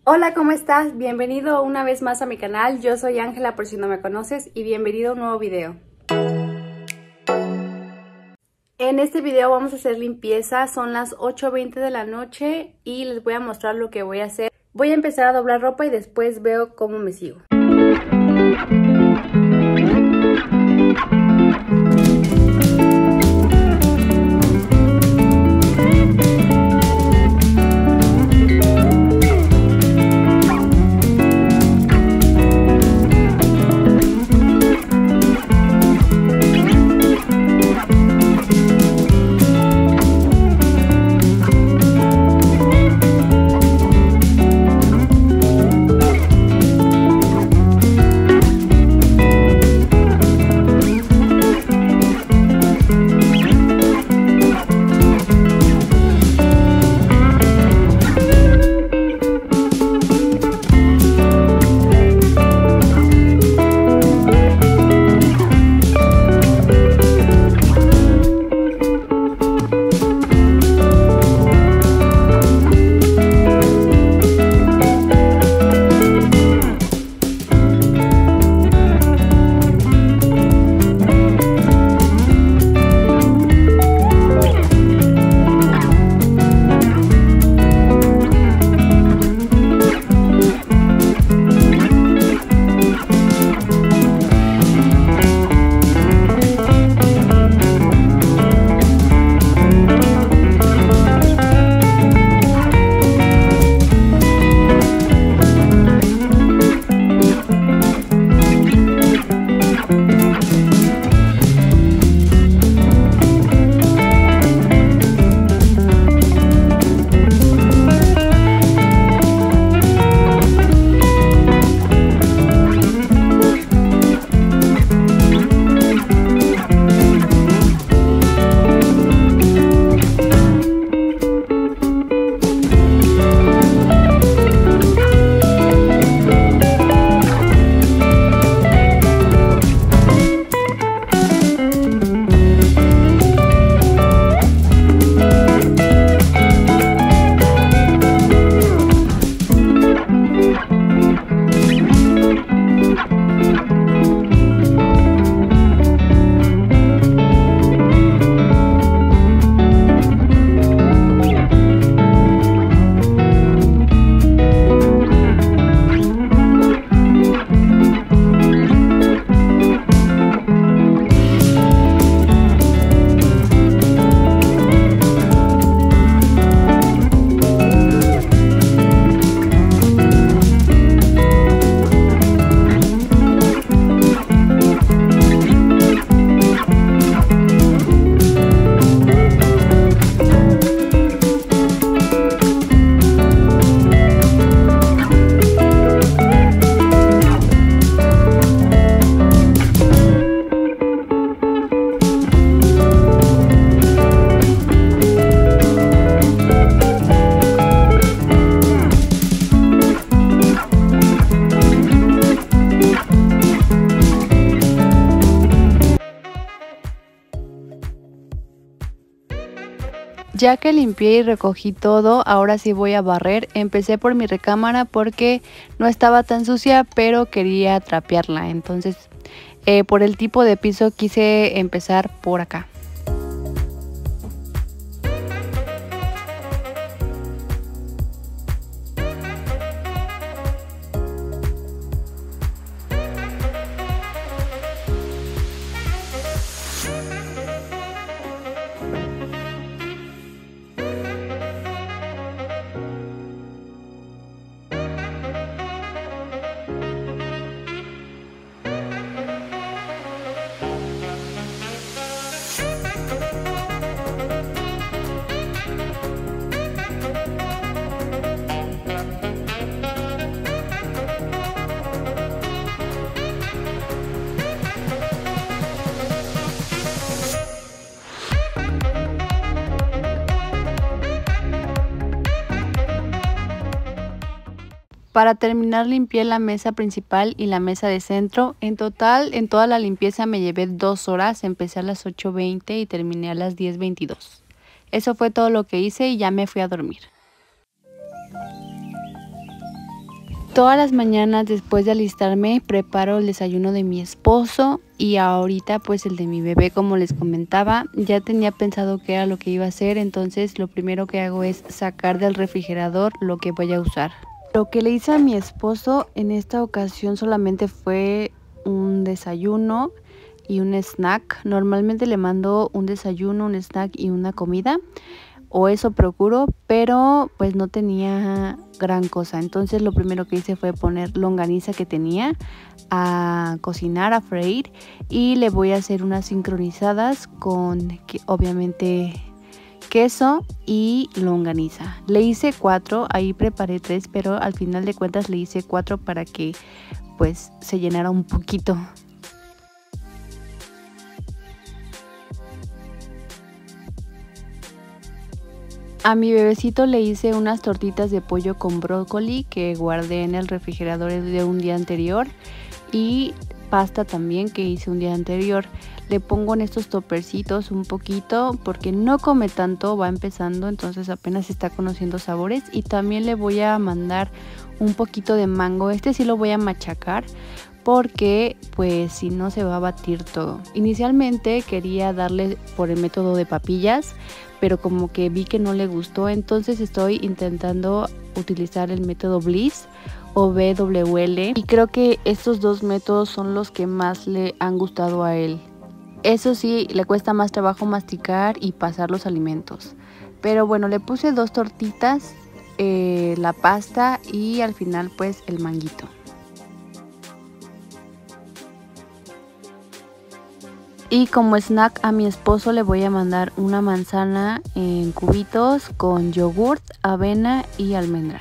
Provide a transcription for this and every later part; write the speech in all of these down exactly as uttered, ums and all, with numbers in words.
Hola, ¿cómo estás? Bienvenido una vez más a mi canal. Yo soy Ángela, por si no me conoces, y bienvenido a un nuevo video. En este video vamos a hacer limpieza. Son las ocho veinte de la noche y les voy a mostrar lo que voy a hacer. Voy a empezar a doblar ropa y después veo cómo me sigo. Ya que limpié y recogí todo, ahora sí voy a barrer. Empecé por mi recámara porque no estaba tan sucia, pero quería trapearla. Entonces, eh, por el tipo de piso quise empezar por acá. Para terminar limpié la mesa principal y la mesa de centro. En total, en toda la limpieza me llevé dos horas. Empecé a las ocho veinte y terminé a las diez veintidós. Eso fue todo lo que hice y ya me fui a dormir. Todas las mañanas después de alistarme preparo el desayuno de mi esposo y ahorita pues el de mi bebé, como les comentaba. Ya tenía pensado qué era lo que iba a hacer, entonces lo primero que hago es sacar del refrigerador lo que voy a usar. Lo que le hice a mi esposo en esta ocasión solamente fue un desayuno y un snack. Normalmente le mando un desayuno, un snack y una comida, o eso procuro, pero pues no tenía gran cosa. Entonces lo primero que hice fue poner longaniza que tenía a cocinar, a freír, y le voy a hacer unas sincronizadas con obviamente queso y longaniza. Le hice cuatro, ahí preparé tres, pero al final de cuentas le hice cuatro para que pues se llenara un poquito. A mi bebecito le hice unas tortitas de pollo con brócoli que guardé en el refrigerador de un día anterior, y pasta también que hice un día anterior. Le pongo en estos topercitos un poquito porque no come tanto, va empezando, entonces apenas está conociendo sabores. Y también le voy a mandar un poquito de mango. Este sí lo voy a machacar porque pues si no se va a batir todo. Inicialmente quería darle por el método de papillas, pero como que vi que no le gustó, entonces estoy intentando utilizar el método Bliss o B W L, y creo que estos dos métodos son los que más le han gustado a él. Eso sí, le cuesta más trabajo masticar y pasar los alimentos, pero bueno, le puse dos tortitas, eh, la pasta y al final pues el manguito. Y como snack a mi esposo le voy a mandar una manzana en cubitos con yogurt, avena y almendras.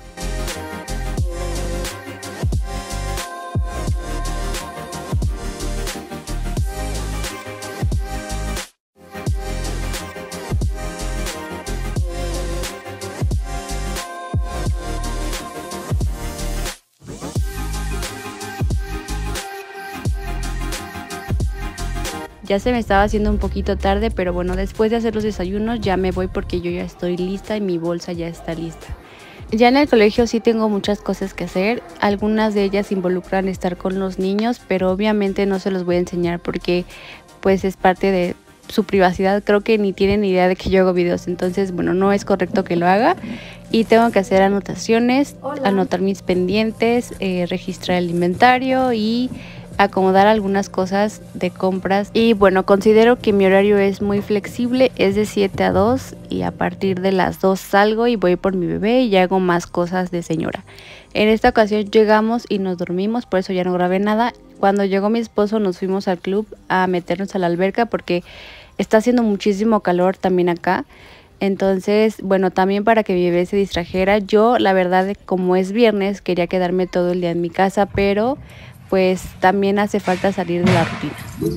Ya se me estaba haciendo un poquito tarde, pero bueno, después de hacer los desayunos ya me voy porque yo ya estoy lista y mi bolsa ya está lista. Ya en el colegio sí tengo muchas cosas que hacer. Algunas de ellas involucran estar con los niños, pero obviamente no se los voy a enseñar porque pues es parte de su privacidad. Creo que ni tienen idea de que yo hago videos, entonces bueno, no es correcto que lo haga. Y tengo que hacer anotaciones, Hola. anotar mis pendientes, eh, registrar el inventario y acomodar algunas cosas de compras. Y bueno, considero que mi horario es muy flexible, es de siete a dos, y a partir de las dos salgo y voy por mi bebé y hago más cosas de señora. En esta ocasión llegamos y nos dormimos, por eso ya no grabé nada. Cuando llegó mi esposo nos fuimos al club a meternos a la alberca porque está haciendo muchísimo calor también acá. Entonces, bueno, también para que mi bebé se distrajera. Yo, la verdad, como es viernes, quería quedarme todo el día en mi casa, pero pues también hace falta salir de la rutina.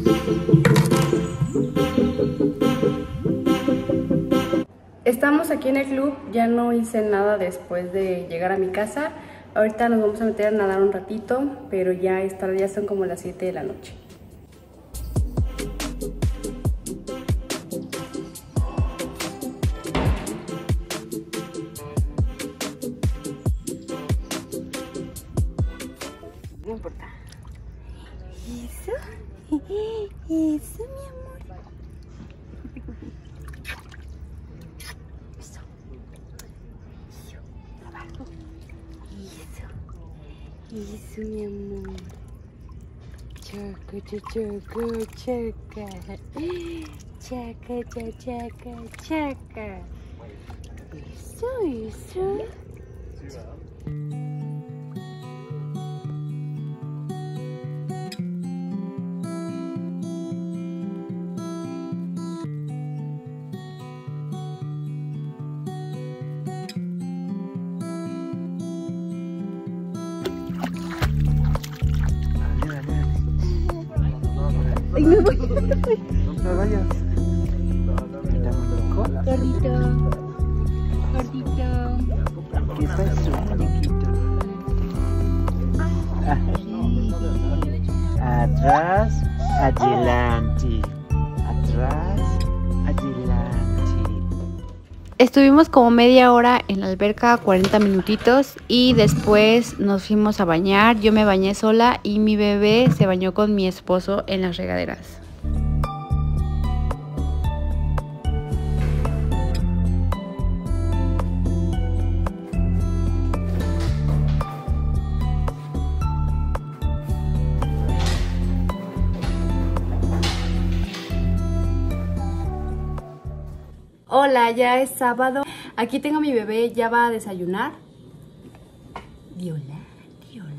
Estamos aquí en el club, ya no hice nada después de llegar a mi casa. Ahorita nos vamos a meter a nadar un ratito, pero ya, es tarde, ya son como las siete de la noche. No importa. Eso, eso, mi amor. Eso. Eso. Abajo. Eso. Eso, mi amor. Chaca, chaca, chaca. Chaca, chaca, chaca. Eso, eso. Ay, me voy. No te vayas. Gordito. Gordito. ¿Qué pasó, muñequito? Atrás, adelante. Atrás, adelante. Estuvimos como media hora en la alberca, cuarenta minutitos, y después nos fuimos a bañar. Yo me bañé sola y mi bebé se bañó con mi esposo en las regaderas. Hola, ya es sábado. Aquí tengo a mi bebé, ya va a desayunar. Viola, Viola.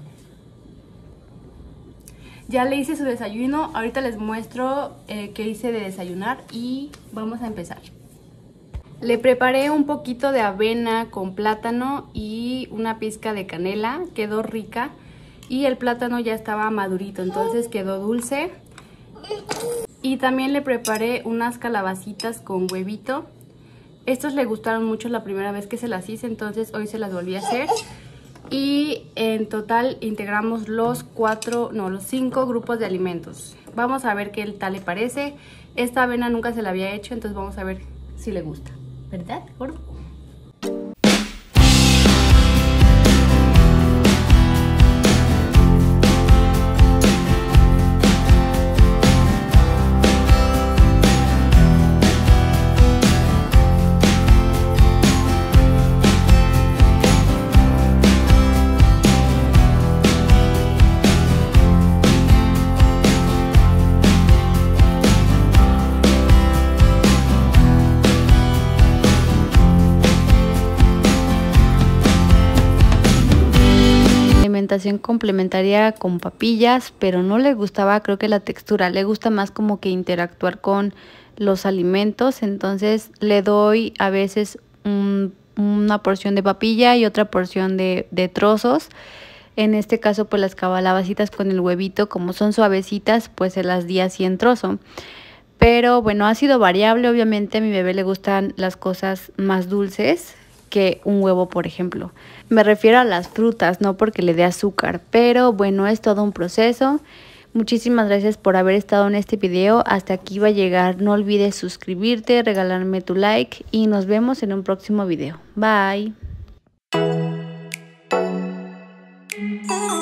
Ya le hice su desayuno. Ahorita les muestro eh, qué hice de desayunar y vamos a empezar. Le preparé un poquito de avena con plátano y una pizca de canela. Quedó rica y el plátano ya estaba madurito, entonces quedó dulce. Y también le preparé unas calabacitas con huevito. Estos le gustaron mucho la primera vez que se las hice, entonces hoy se las volví a hacer. Y en total integramos los cuatro, no, los cinco grupos de alimentos. Vamos a ver qué tal le parece. Esta avena nunca se la había hecho, entonces vamos a ver si le gusta. ¿Verdad, gordo? Alimentación complementaria con papillas, pero no le gustaba, creo que la textura, le gusta más como que interactuar con los alimentos, entonces le doy a veces un, una porción de papilla y otra porción de, de trozos. En este caso pues las calabacitas con el huevito, como son suavecitas, pues se las di así en trozo. Pero bueno, ha sido variable, obviamente a mi bebé le gustan las cosas más dulces que un huevo, por ejemplo. Me refiero a las frutas, no porque le dé azúcar, pero bueno, es todo un proceso. Muchísimas gracias por haber estado en este video. Hasta aquí va a llegar. No olvides suscribirte, regalarme tu like y nos vemos en un próximo video. Bye.